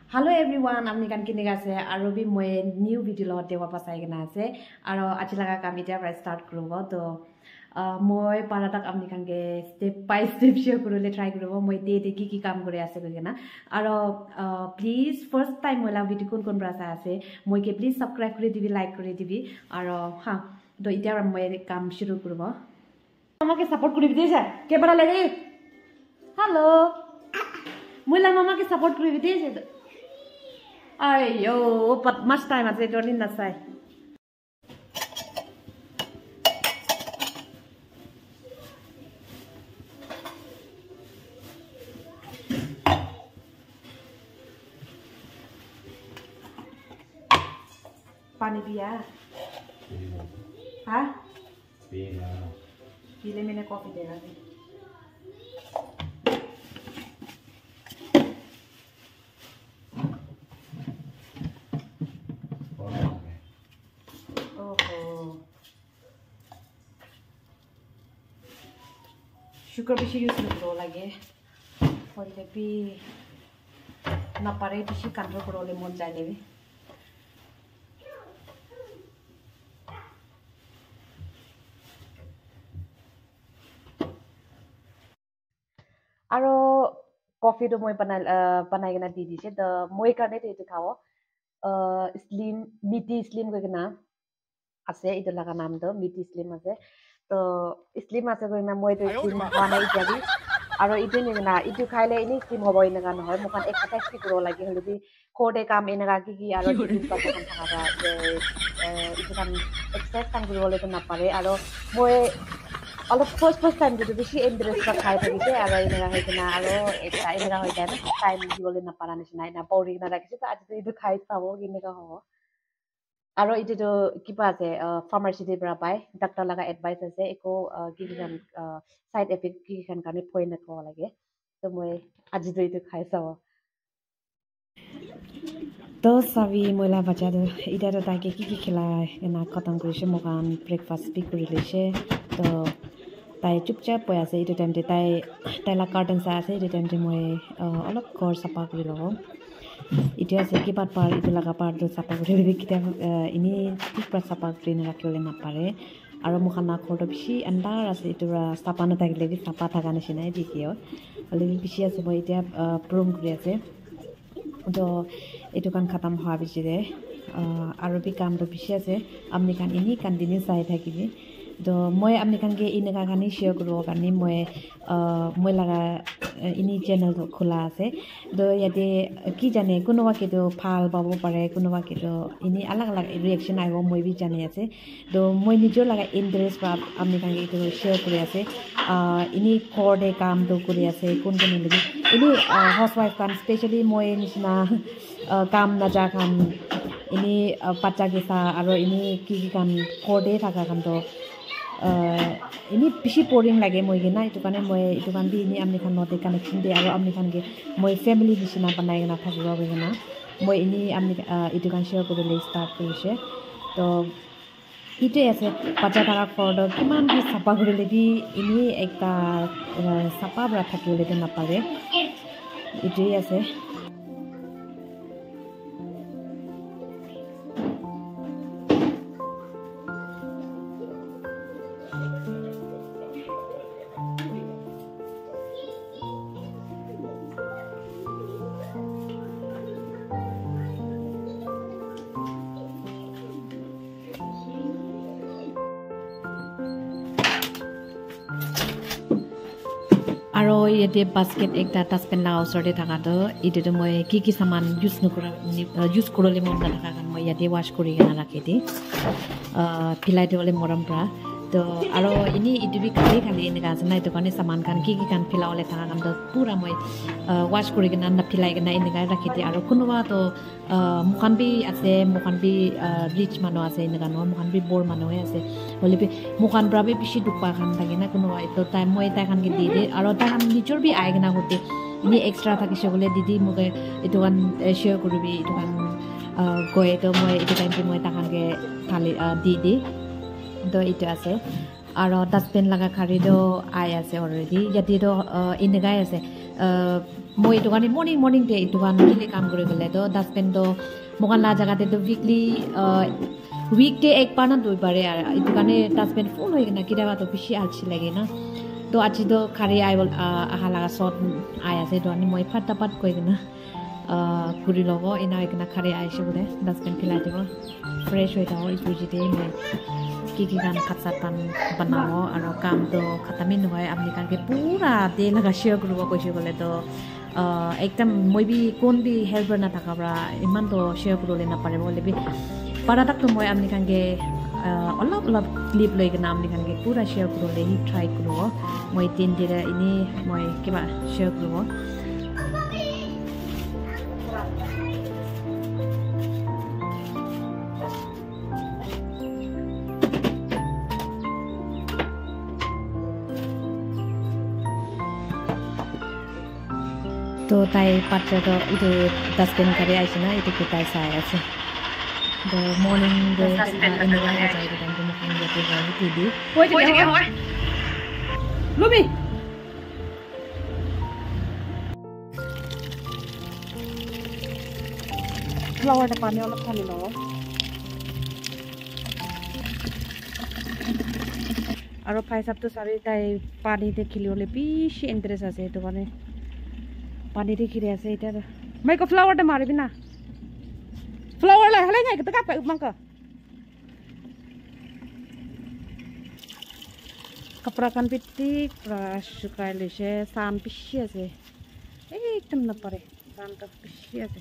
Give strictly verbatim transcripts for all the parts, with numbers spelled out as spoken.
Hello everyone, I'm Nagan Kinigase. Aro bi moi new video lo dewa pasai gina ase. Aro achilaga kami dia right start kurubo to moi paratak amni kan ge step by step share kurule try kurubo moi de de ki ki kam kore ase gina. Aro please first time moi la video kun kun brasa ase. Moi ke please subscribe kore dibi like kore dibi. Aro ha to itia moi kam shuru kurubo. Mama ke support kore dibi sa. Ke bara lagi? Hello. Moi la mama ke support kore dibi sa. Ayo, but much time at the journey na sai. Pani piya? Ha? Piya. Pile मैंने coffee देगा जी. Sugar bisa use kरो लगे और ये भी ना परे भी कंट्रोल करो ले मन जाने भी आरो कॉफी तो मैं बना बनाए के ना दी दी से तो मैं करने थे तो खाओ स्लिम मीठी स्लिम को ना आसे इधर लगा नाम तो मीठी स्लिम आसे तो इसलिए मासे कोई ना मोए तो स्लिम खाना ही चाहिए और इतने नहीं ना इतने खाए ले इन्हीं स्लिम हो गई ना गाना है मुकान एक्सरसाइज की करो लगी हल्दी कोडे काम इन्हें काकी की और इतने बातें kan खाना itu kan एक्सरसाइज kan करो ले तो ना पारे और मोए all of first first time gitu sih interest का खाए थे gitu और इन्हें का है कि ना और एक इन्हें का हो जाए ना time जो ले ना पारा नहीं सुनाई ना पौड़ी ना रखे तो आज तो इधर खाए था वो इन्हें का हो Aro itu tu kipa ase pharmacy de bra pai doctor laga advice ase eko ki kan side effect ki kan kan point na ko lage to moi aji do itu khai sa to sabi moila bacha do ida to ta ke ki ki khila na khatam kori she mokan breakfast pi kori le she to tai chupchap poi ase itu time de tai tai la curtain sa ase itu time de moi olop kor sapa kori lo itu ase ki bat par itu laga par do sapa kori le kita ini tik par sapa kori na rakhole na pare aro mokhana khor do bishi andar ase itu ra sapa na thakile bi sapa thaka na sinai dikio ale bishi ase moi eta prom kori ase to itu kan khatam hoa bishi de aro bi kam do bishi ase amni kan ini continue sai thakibi to moi amni kan ge inega kani share kuro kani moi moi laga ini channel to khula ase do yate ki jane kunoba ke to phal babo pare kunoba ke to ini alag alag reaction aibo moi bi jane ase do moi nijo laga interest ba amni kan ge to share kuri ase ini korde kam to kuri ase kun kun ni ini housewife kan especially moi nisna kam na ja kan ini pacha ke sa aro ini ki ki kan korde thaka kan to ini bishi boring lage moi ge na itu kane moi itu kan bi ini amni kan note connection de aro amni kan ge moi family bisina banai na thakibo ge na moi ini amni itu kan share kore le start korise to itu ase pacha tara for do kiman bi sapa kore le bi ini ekta sapa bra thakile de na pare itu ase aro yete basket ekta taspen la osor de thaka to ite to moi ki ki saman use nokora use korole mon na thaka kan moi yate wash kori na rakhe di pilai de ole moram pra to aro ini itu bi khali khali ene ga sanai to kane saman kan ki ki kan pila ole thaka kan to pura moi wash kori na na pilai na ene ga rakhe di aro kunoba to mukhan bi ase mukhan bi rich mano ase ene ga no mukhan bi bor mano ase hole bi mukhan bra bi bishi dukpa kan thake na kunoba to time moi ta kan ge di de aro ta kan nichor bi ai na hote ini extra thaki shogole didi muge itu kan share koribi itu kan goe to moi itu time moi ta kan ge thali di di do itu ase aro dustbin laga khari do ai ase already yati do in the guy ase মই এইটো কাৰণে morning morning দে এইটো কাৰণে কিলে কাম কৰি গ'লে তো ডাষ্টবিন তো মোকান লা জাগাতে তো উইকলি উইক ডে এক বাৰ না দুই বাৰে আৰু এইটো কাৰণে ডাষ্টবিন ফুল হৈ কিনে কেতিয়াবা তো বেছি আলচি লাগে না তো আজি তো খাৰি আই আহা লাগা চত আই আছে তো আমি মই ফাটা পাত কৈ কিনে ঘূৰি ল'ব এনা হৈ কিনে খাৰি আহিছে বোলে ডাষ্টবিন পেলাই দিব ফ্ৰেছ হৈ থাকো এইটো যদি মই কি কি গান ভাত চাত পান বনাব আৰু কামটো খাতামি নহয় আপুনি কাৰণে পুৰা দে লগা শ্বেয়াৰ কৰিব কৈছে বোলে তো একদম মই বি কোন বি হেল্পাৰ নাথাকাবৰা ইমানতো শ্বেয়াৰ কৰিবলৈ নাপাৰিব বোলে বি পাৰাটাকতো মই আপুনি কাৰণে অলপ অলপ ক্লিপ লৈ কিনে আপুনি কাৰণে পুৰা শ্বেয়াৰ কৰিবলৈ সি ট্ৰাই কৰিব মই তিন দিনে এনেই মই কিবা শ্বেয়াৰ কৰিব তো তাই পাত্রে তো itu dustbin kari aise na itu kita sai ase the morning the ini la jai itu kan kamu kan jadi lagi tidur koi jadi koi lubi flower ta pani olop khali lo aro phai sab to sari tai pani te khili ole bishi interest ase itu kane पानी देखी रहे से इधर मैं को flower टे मारे बिना flower ला हले नहीं का का मंका कपड़ा कान पिट्टी ब्रश सुकाइले से सान पिसिया से एकदम न परे सान तो पिसिया से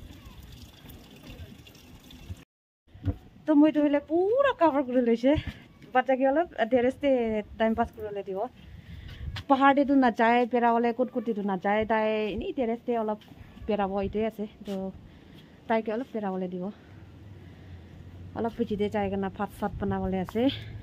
तो মই তো হলে পুরা কভার করে লইছে বাচ্চা কি হলো টেরেসতে টাইম পাস করে লে দিও पहाड़े तो ना जाए पेरा वाले कुट कुटी तो ना जाए ताई नहीं तेरेस्ते अलग पेरा वो इटे ऐसे तो ताई के अलग पेरा वाले दिवो अलग पिची दे जाएगा ना फाट फाट बना वाले ऐसे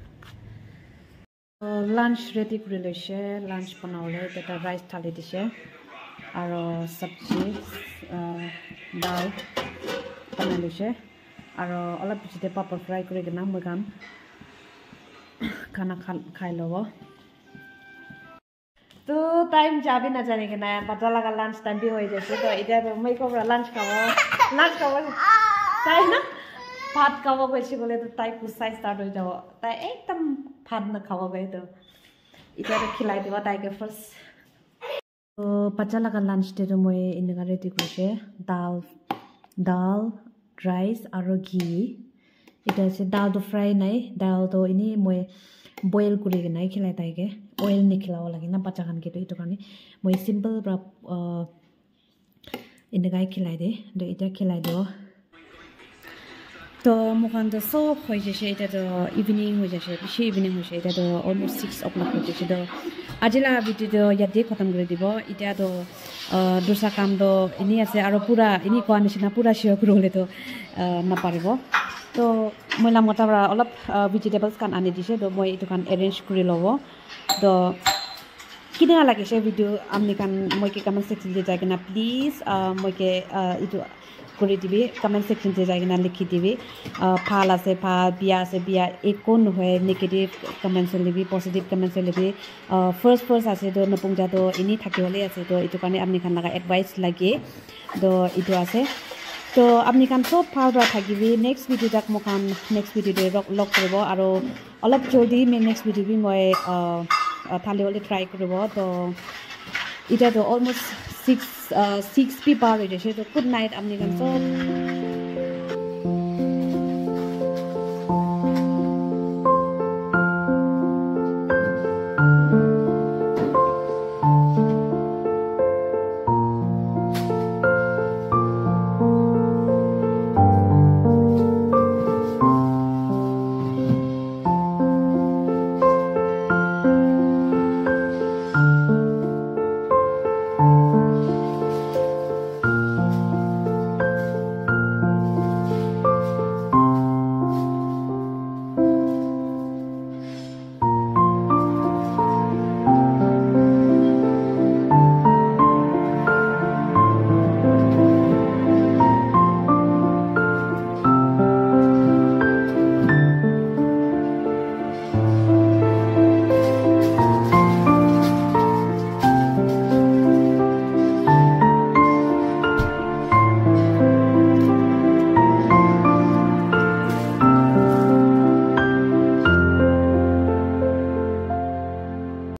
लंच रेडी कर ले शे लंच बना वाले तो ता राइस थाली दिशे और सब्जी दाल बना ले शे और अलग पिची दे पापड़ फ्राई करेगा ना मगान खाना खा खाई लो वो तो टाइम जाबे ना जाने के ना पता लगा लंच टाइम भी हो जैसे तो इधर मैं को लंच खाओ लंच खाओ ताई ना भात खाओ कैसे बोले तो ताई कुछ स्टार्ट हो जाओ ताई एकदम भात ना खाओ गए तो इधर खिलाई दिवा ताई के फर्स्ट तो पता लगा लंच दे तो मैं इनका रेडी करके दाल दाल राइस और घी इधर से दाल तो फ्राई नहीं दाल तो इन्हीं मैं বয়েল কৰি কিনে খিলাই তাইকে অয়েল নিখিলাব লাগে না বাচ্চা খান কেটো এইটো কাৰণে মই সিম্পল ব্ৰা এনেকাই খিলাই দে তো এটা খিলাই দিও তো মুখান তো সব হৈ যাছে এটা তো ইভিনিং হৈ যাছে বেছি ইভিনিং হৈছে এটা তো অলমোস্ট সিক্স ও ক্লক হৈ যাছে তো আজিলা ভিডিঅ ইয়াতে খতম কৰি দিব এটা তো দুসা কাম তো ইনি আছে আৰু পুৰা ইনি কোৱা নিচিনা পুৰা শ্বেয়াৰ কৰিলে তো নাপাৰিব तो मैला मोटाबरा अलग वेजिटेबल्स कान आने दिसे तो मैं इतो कान अरेंज करि लबो तो किना लागे से वीडियो आमनि कान मैं के कमेंट सेक्शन दे जाके ना प्लीज मैं के इतो करि दिबे कमेंट सेक्शन दे जाके ना लिखि दिबे फाला से फा बिया से बिया एक कोन होय नेगेटिव कमेंट्स लेबी पॉजिटिव कमेंट्स लेबी फर्स्ट फर्स्ट आसे तो नपुंजा तो इनि थाके होले आसे तो इतो काने आमनि कान लगा एडवाइस लागे तो इतो आसे तो अपनी कान सब फावरा थाकिबी नेक्स्ट वीडियो तक मकान नेक्स्ट वीडियो दे लग करबो आरो अलग जल्दी मैं नेक्स्ट वीडियो भी मैं थाले वाले ट्राई करबो तो इटा तो ऑलमोस्ट सिक्स सिक्स भी पार हो जैसे तो गुड नाइट अपनी कान सब